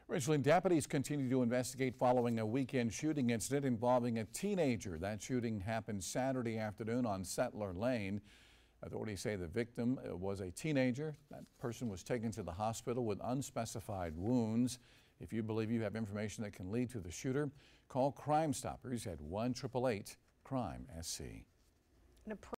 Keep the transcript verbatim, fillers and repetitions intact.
Originally, deputies continue to investigate following a weekend shooting incident involving a teenager. That shooting happened Saturday afternoon on Settler Lane. Authorities say the victim was a teenager. That person was taken to the hospital with unspecified wounds. If you believe you have information that can lead to the shooter, call Crime Stoppers at one eight eight eight, crime S C.